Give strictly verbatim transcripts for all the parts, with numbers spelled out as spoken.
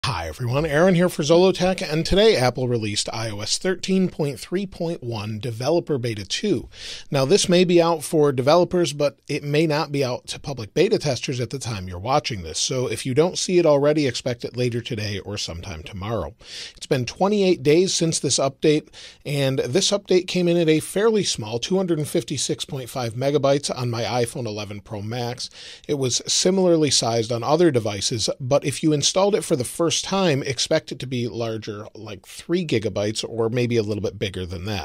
Hi everyone, Aaron here for Zollotech, and today Apple released i O S thirteen point three point one Developer Beta two. Now this may be out for developers, but it may not be out to public beta testers at the time you're watching this, so if you don't see it already, expect it later today or sometime tomorrow. It's been twenty-eight days since this update, and this update came in at a fairly small two hundred fifty-six point five megabytes on my iPhone eleven Pro Max. It was similarly sized on other devices, but if you installed it for the first time, expect it to be larger, like three gigabytes or maybe a little bit bigger than that.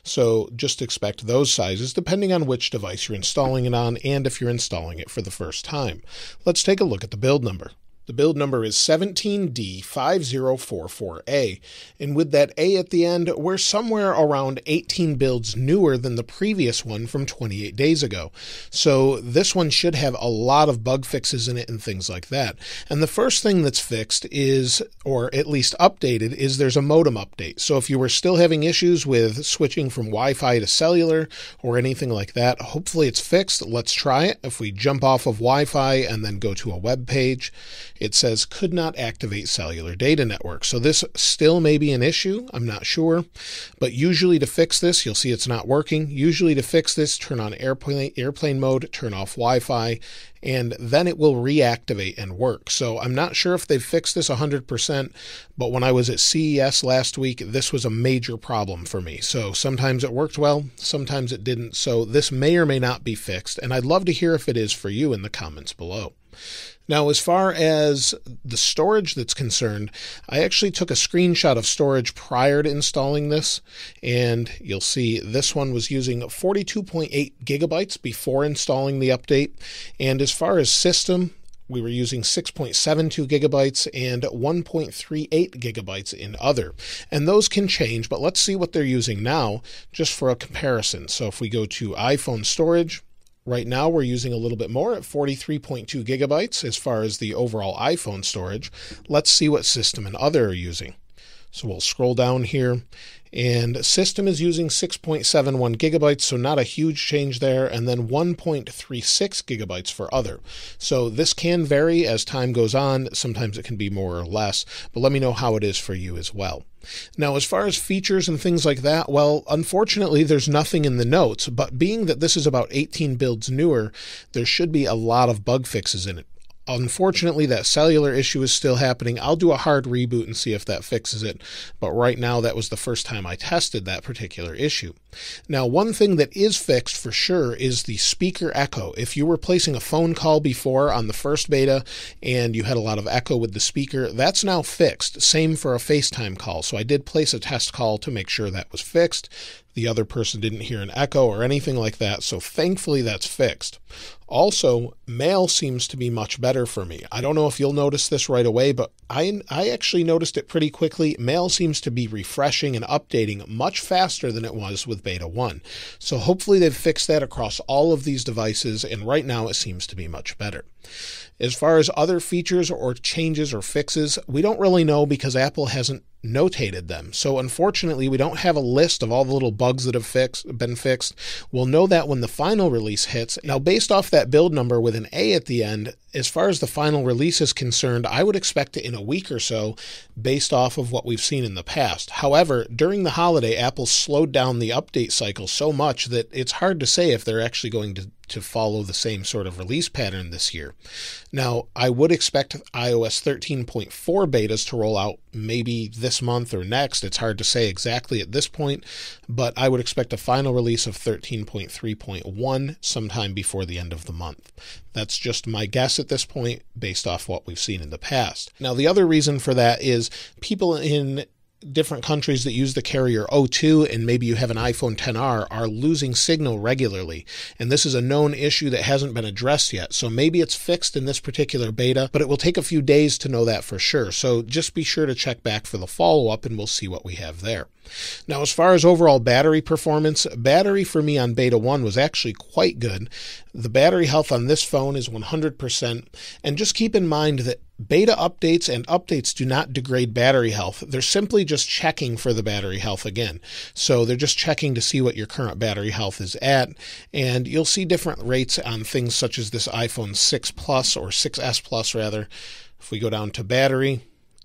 So just expect those sizes depending on which device you're installing it on and if you're installing it for the first time. Let's take a look at the build number. The build number is seventeen D five zero four four A, and with that A at the end, we're somewhere around eighteen builds newer than the previous one from twenty-eight days ago. So this one should have a lot of bug fixes in it and things like that. And the first thing that's fixed is, or at least updated, is there's a modem update. So if you were still having issues with switching from Wi-Fi to cellular or anything like that, hopefully it's fixed. Let's try it. If we jump off of Wi-Fi and then go to a web page, it says could not activate cellular data network. So this still may be an issue. I'm not sure. But usually to fix this, you'll see it's not working. Usually to fix this, turn on airplane, airplane mode, turn off Wi-Fi, and then it will reactivate and work. So I'm not sure if they've fixed this one hundred percent, but when I was at C E S last week, this was a major problem for me. So sometimes it worked well, sometimes it didn't. So this may or may not be fixed, and I'd love to hear if it is for you in the comments below. Now, as far as the storage that's concerned, I actually took a screenshot of storage prior to installing this, and you'll see this one was using forty-two point eight gigabytes before installing the update. And as far as system, we were using six point seven two gigabytes and one point three eight gigabytes in other. And those can change, but let's see what they're using now just for a comparison. So if we go to iPhone storage, right now we're using a little bit more at forty-three point two gigabytes as far as the overall iPhone storage. Let's see what system and other are using. So we'll scroll down here, and system is using six point seven one gigabytes, so not a huge change there, and then one point three six gigabytes for other. So this can vary as time goes on. Sometimes it can be more or less, but let me know how it is for you as well. Now, as far as features and things like that, well, unfortunately, there's nothing in the notes, but being that this is about eighteen builds newer, there should be a lot of bug fixes in it. Unfortunately, that cellular issue is still happening. I'll do a hard reboot and see if that fixes it, but right now that was the first time I tested that particular issue. Now, one thing that is fixed for sure is the speaker echo. If you were placing a phone call before on the first beta and you had a lot of echo with the speaker, that's now fixed. Same for a FaceTime call. So I did place a test call to make sure that was fixed. The other person didn't hear an echo or anything like that, so thankfully that's fixed. Also, mail seems to be much better for me. I don't know if you'll notice this right away, but I, I actually noticed it pretty quickly. Mail seems to be refreshing and updating much faster than it was with Beta one. So hopefully they've fixed that across all of these devices, and right now it seems to be much better. As far as other features or changes or fixes, we don't really know because Apple hasn't notated them. So unfortunately, we don't have a list of all the little bugs that have fixed, been fixed. We'll know that when the final release hits. Now, based off that build number with an A at the end, as far as the final release is concerned, I would expect it in a week or so based off of what we've seen in the past. However, during the holiday, Apple slowed down the update cycle so much that it's hard to say if they're actually going to to follow the same sort of release pattern this year. Now, I would expect i O S thirteen point four betas to roll out maybe this month or next. It's hard to say exactly at this point, but I would expect a final release of thirteen point three point one sometime before the end of the month. That's just my guess at this point based off what we've seen in the past. Now, the other reason for that is people in different countries that use the carrier O two and maybe you have an iPhone ten R are losing signal regularly. And this is a known issue that hasn't been addressed yet. So maybe it's fixed in this particular beta, but it will take a few days to know that for sure. So just be sure to check back for the follow-up and we'll see what we have there. Now, as far as overall battery performance, battery for me on Beta one was actually quite good. The battery health on this phone is one hundred percent. And just keep in mind that beta updates and updates do not degrade battery health. They're simply just checking for the battery health again. So they're just checking to see what your current battery health is at. And you'll see different rates on things such as this iPhone six Plus or six S Plus rather. If we go down to battery,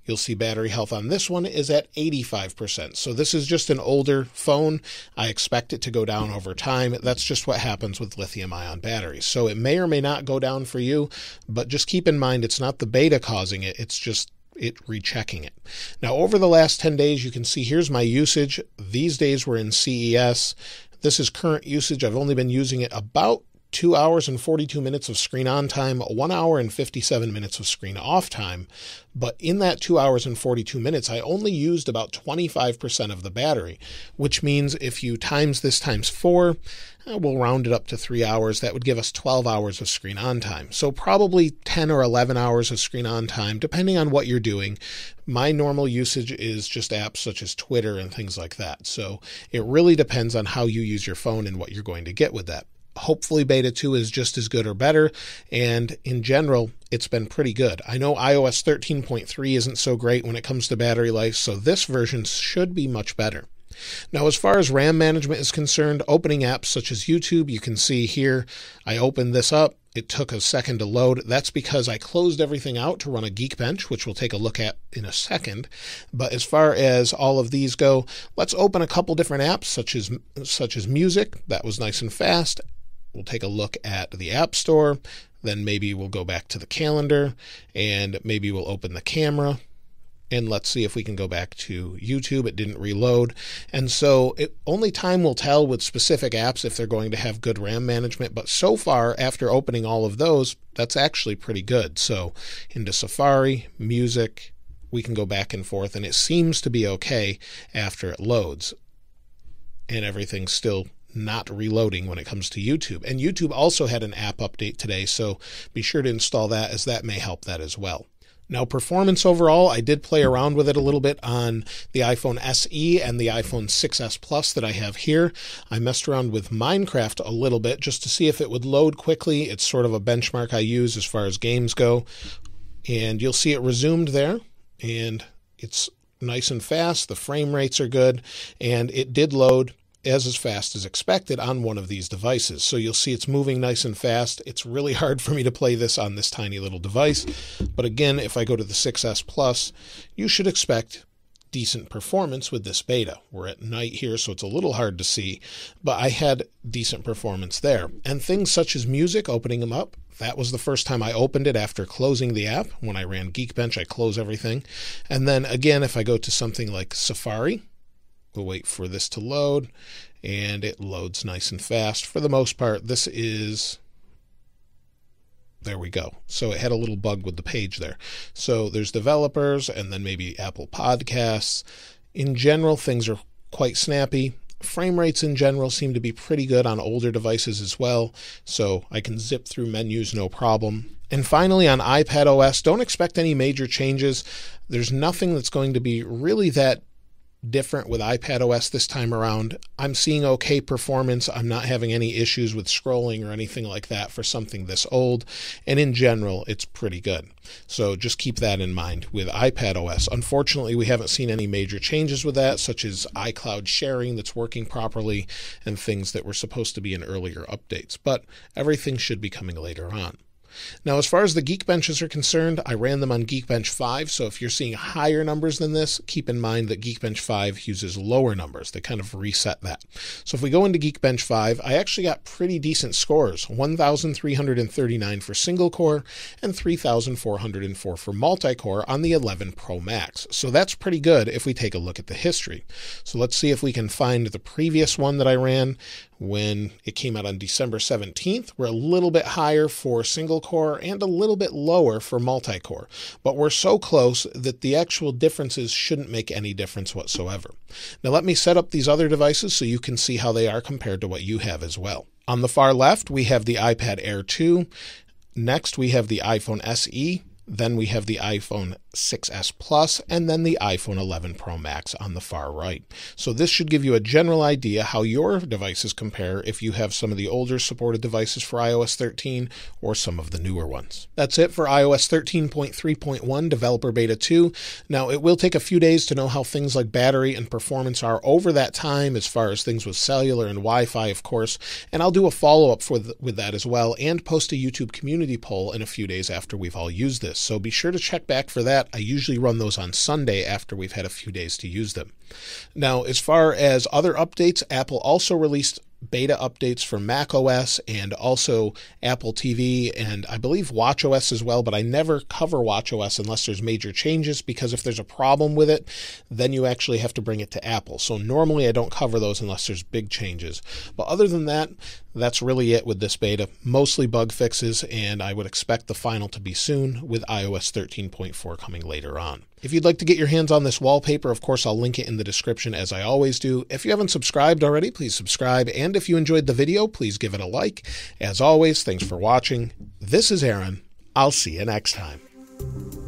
You'll see battery health on this one is at eighty-five percent. So this is just an older phone. I expect it to go down over time. That's just what happens with lithium-ion batteries. So it may or may not go down for you, but just keep in mind it's not the beta causing it. It's just it rechecking it. Now, over the last ten days, you can see here's my usage. These days we're in C E S. This is current usage. I've only been using it about two hours and forty-two minutes of screen on time, one hour and fifty-seven minutes of screen off time. But in that two hours and forty-two minutes, I only used about twenty-five percent of the battery, which means if you times this times four, we'll round it up to three hours. That would give us twelve hours of screen on time. So probably ten or eleven hours of screen on time, depending on what you're doing. My normal usage is just apps such as Twitter and things like that. So it really depends on how you use your phone and what you're going to get with that. Hopefully beta two is just as good or better, and in general, it's been pretty good. I know i O S thirteen point three isn't so great when it comes to battery life, so this version should be much better. Now, as far as RAM management is concerned, opening apps such as YouTube, you can see here, I opened this up. It took a second to load. That's because I closed everything out to run a Geekbench, which we'll take a look at in a second. But as far as all of these go, let's open a couple different apps, such as, such as music. That was nice and fast. We'll take a look at the App Store, then maybe we'll go back to the calendar, and maybe we'll open the camera, and let's see if we can go back to YouTube. It didn't reload. And so it, only time will tell with specific apps if they're going to have good RAM management, but so far, after opening all of those, that's actually pretty good. So into Safari, music, we can go back and forth, and it seems to be okay after it loads, and everything's still not reloading when it comes to YouTube. And YouTube also had an app update today, so be sure to install that, as that may help that as well. Now, performance overall, I did play around with it a little bit on the iPhone S E and the iPhone six S Plus that I have here. I messed around with Minecraft a little bit just to see if it would load quickly. It's sort of a benchmark I use as far as games go. And you'll see it resumed there, and it's nice and fast. The frame rates are good, and it did load as as fast as expected on one of these devices. So you'll see it's moving nice and fast. It's really hard for me to play this on this tiny little device. But again, if I go to the six S Plus, you should expect decent performance with this beta. We're at night here, so it's a little hard to see, but I had decent performance there. And things such as music, opening them up, that was the first time I opened it after closing the app. When I ran Geekbench, I close everything. And then again, if I go to something like Safari, we'll wait for this to load, and it loads nice and fast. For the most part, this is, there we go. So it had a little bug with the page there. So there's developers, and then maybe Apple Podcasts. In general, things are quite snappy. Frame rates in general seem to be pretty good on older devices as well, so I can zip through menus no problem. And finally, on iPadOS, don't expect any major changes. There's nothing that's going to be really that different with iPadOS this time around. I'm seeing okay performance. I'm not having any issues with scrolling or anything like that for something this old. And in general, it's pretty good. So just keep that in mind with iPadOS. Unfortunately, we haven't seen any major changes with that, such as iCloud sharing that's working properly and things that were supposed to be in earlier updates. But everything should be coming later on. Now, as far as the Geekbenches are concerned, I ran them on Geekbench five, so if you're seeing higher numbers than this, keep in mind that Geekbench five uses lower numbers. They kind of reset that. So if we go into Geekbench five, I actually got pretty decent scores, one thousand three hundred thirty-nine for single core and three thousand four hundred four for multi-core on the eleven Pro Max. So that's pretty good if we take a look at the history. So let's see if we can find the previous one that I ran when it came out on December seventeenth. We're a little bit higher for single core and a little bit lower for multi-core, but we're so close that the actual differences shouldn't make any difference whatsoever. Now let me set up these other devices so you can see how they are compared to what you have as well. On the far left, we have the iPad Air two. Next, we have the iPhone S E. Then we have the iPhone six S Plus, and then the iPhone eleven Pro Max on the far right. So this should give you a general idea how your devices compare if you have some of the older supported devices for i O S thirteen or some of the newer ones. That's it for i O S thirteen point three point one Developer Beta two. Now, it will take a few days to know how things like battery and performance are over that time, as far as things with cellular and Wi-Fi, of course, and I'll do a follow-up for the, with that as well, and post a YouTube community poll in a few days after we've all used this. So be sure to check back for that. that. I usually run those on Sunday after we've had a few days to use them. Now, as far as other updates, Apple also released beta updates for macOS and also Apple T V and I believe watchOS as well, but I never cover watchOS unless there's major changes, because if there's a problem with it, then you actually have to bring it to Apple. So normally I don't cover those unless there's big changes. But other than that, that's really it with this beta. Mostly bug fixes, and I would expect the final to be soon, with i O S thirteen point four coming later on. If you'd like to get your hands on this wallpaper, of course, I'll link it in the description as I always do. If you haven't subscribed already, please subscribe. And if you enjoyed the video, please give it a like. As always, thanks for watching. This is Aaron. I'll see you next time.